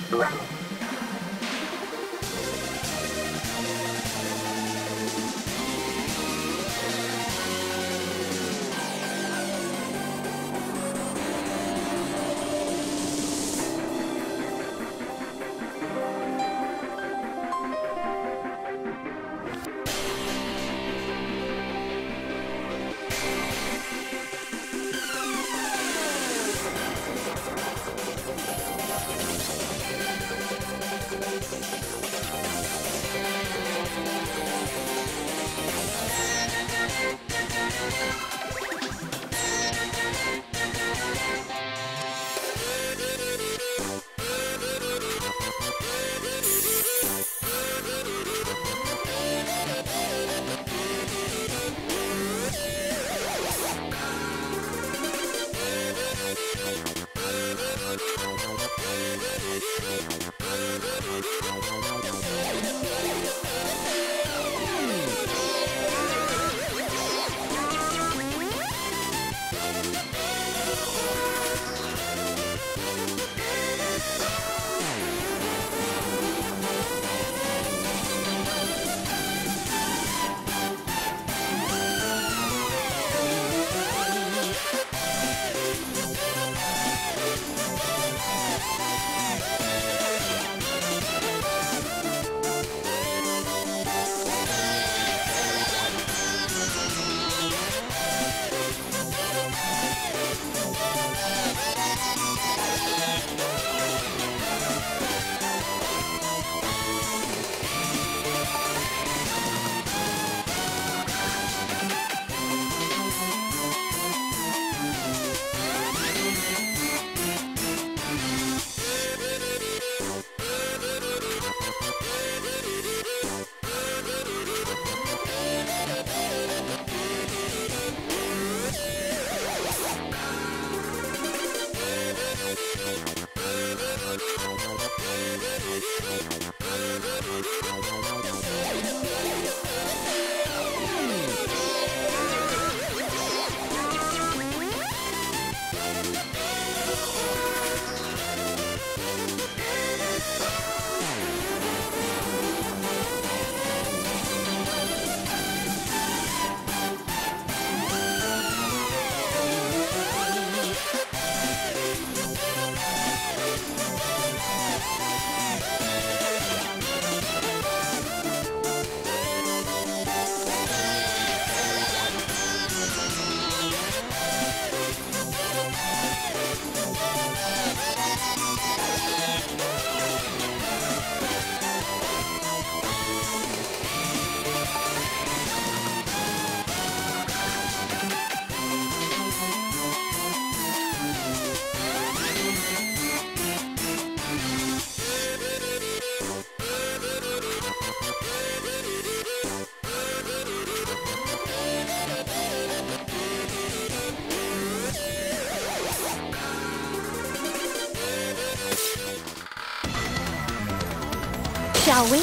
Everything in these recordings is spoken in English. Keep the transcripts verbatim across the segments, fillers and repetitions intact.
Shall we?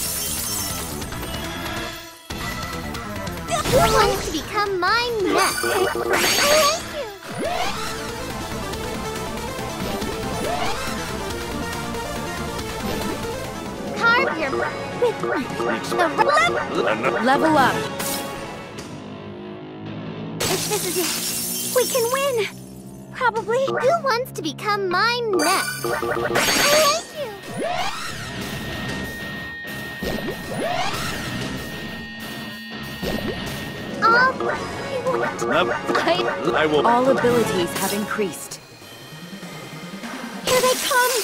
Who wants to become mine next? Thank you! Carve your with the level. Level up. If this is it, we can win! Probably. Who wants to become mine next? Thank you! All, I, I will. All abilities have increased. Here they come!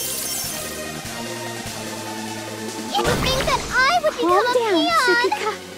You would think that I would become Calm a down, peon! Sukika.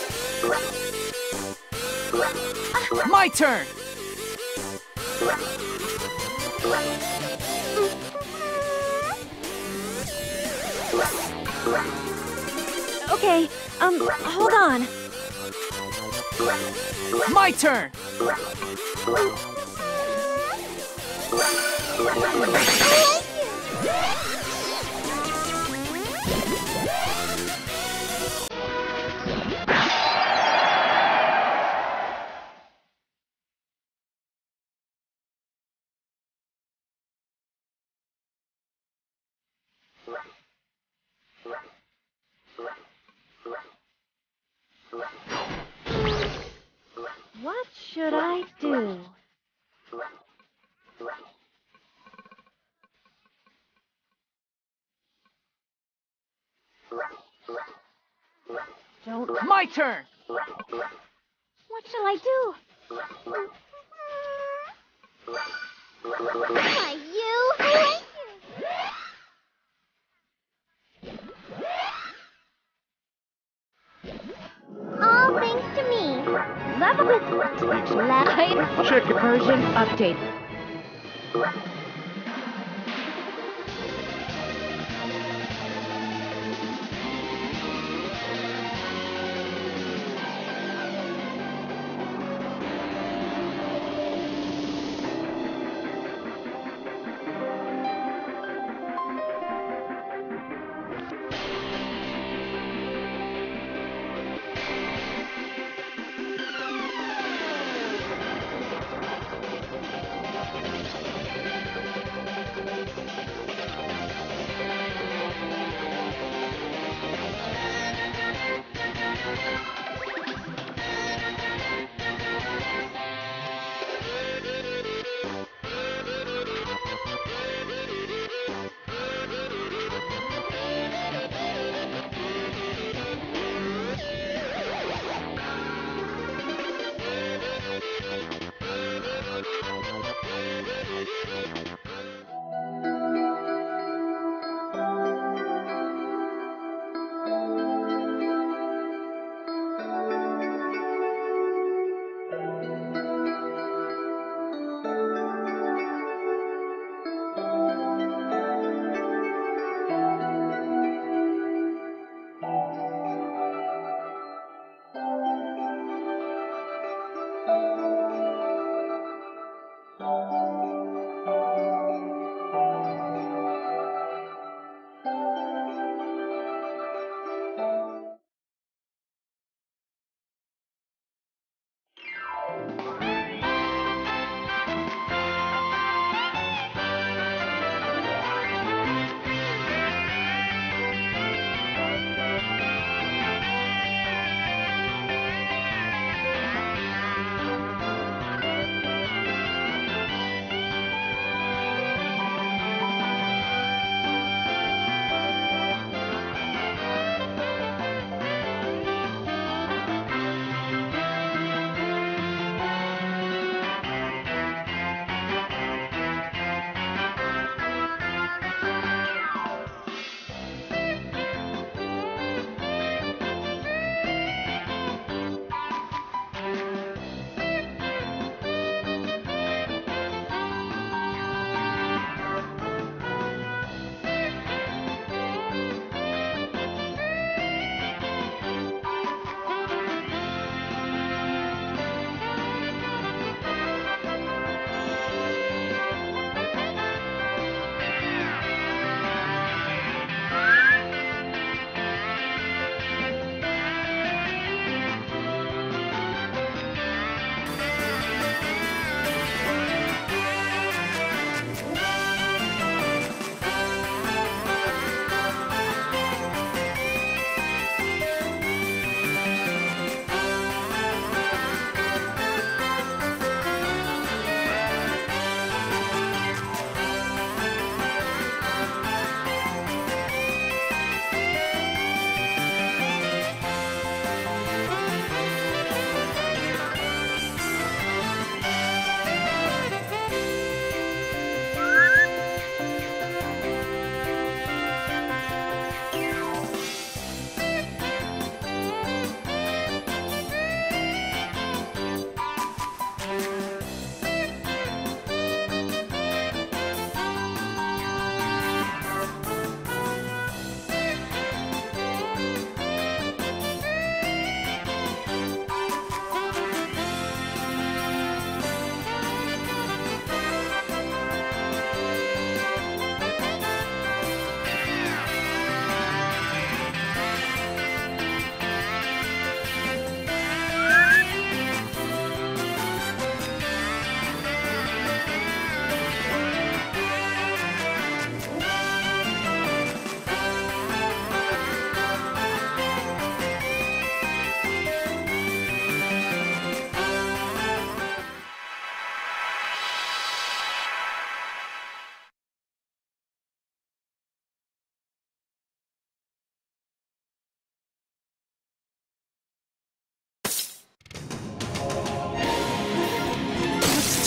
My turn! Okay, um, hold on. My turn! What should I do? Don't... My turn! What shall I do? Why, you! All thanks to me. Level with live Check it. version update.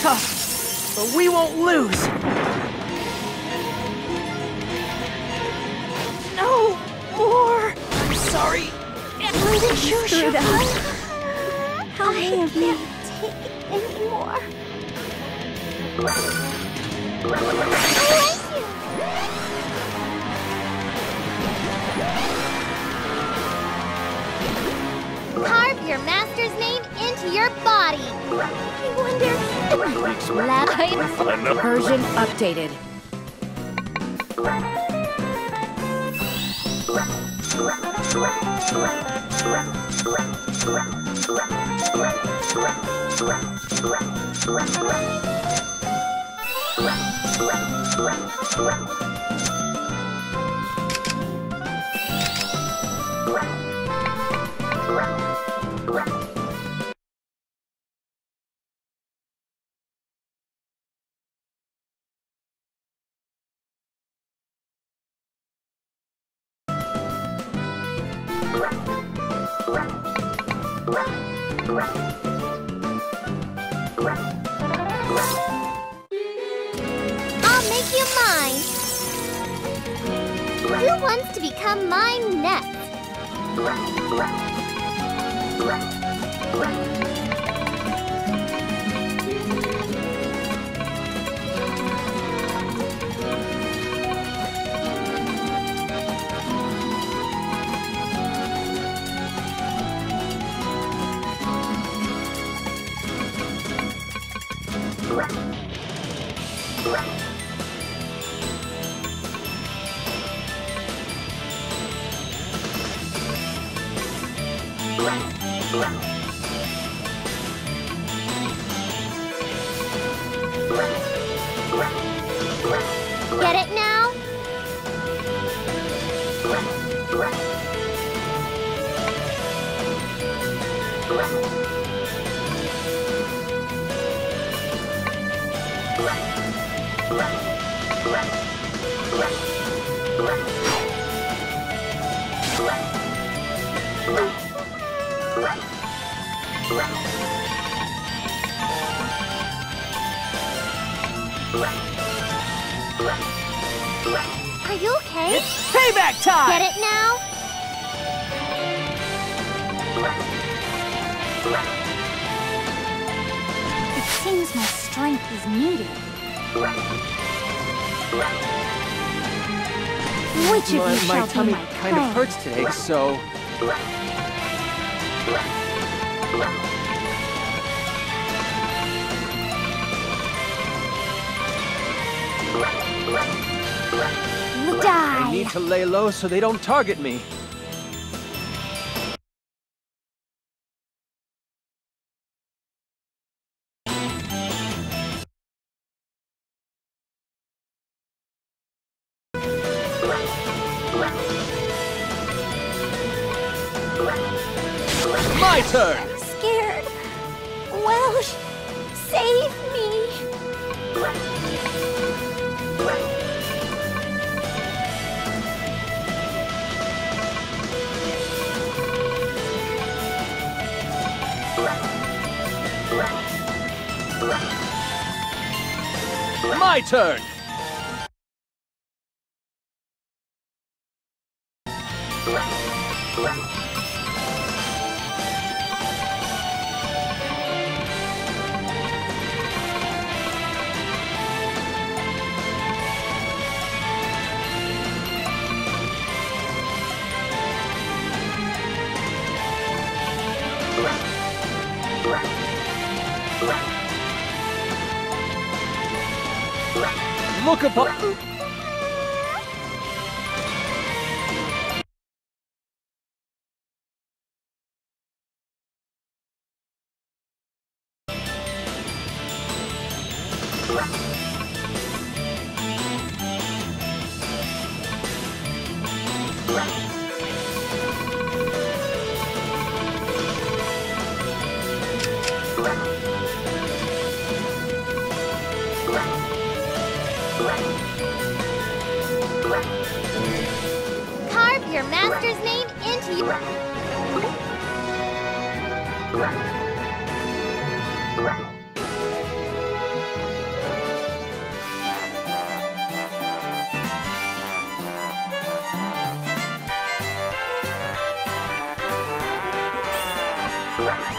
tough, but we won't lose. No more. I'm sorry. Sure, Screwed up. How many of you take it anymore? Thank you. Carve your master's name into your body. I wonder. Lab Version updated. I'll make you mine. Who wants to become mine next? Get it now? Are you okay? It's payback time! Get it now? It seems my strength is needed. Which of you My, shall my be tummy my kind of prey? hurts today, so... Die! I need to lay low so they don't target me. My turn! I'm scared. Welsh, save me! My turn! Look upon... Carve your master's name into your... Huh?